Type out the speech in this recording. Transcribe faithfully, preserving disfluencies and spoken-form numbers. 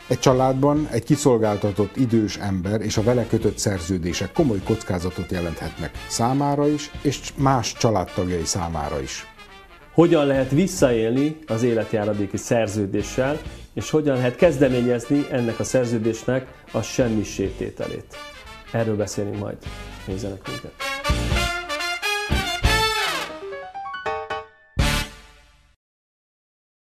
Egy családban egy kiszolgáltatott idős ember és a vele kötött szerződések komoly kockázatot jelenthetnek számára is, és más családtagjai számára is. Hogyan lehet visszaélni az életjáradéki szerződéssel, és hogyan lehet kezdeményezni ennek a szerződésnek a semmissétételét. Erről beszélünk majd. Nézzenek minket!